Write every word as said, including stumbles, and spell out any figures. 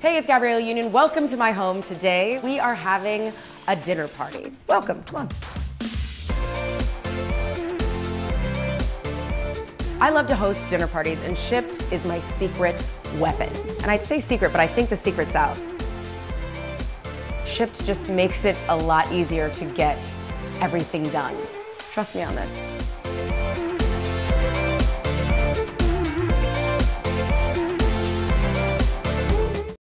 Hey, it's Gabrielle Union. Welcome to my home. Today, we are having a dinner party. Welcome, come on. I love to host dinner parties, and Shipt is my secret weapon. And I'd say secret, but I think the secret's out. Shipt just makes it a lot easier to get everything done. Trust me on this.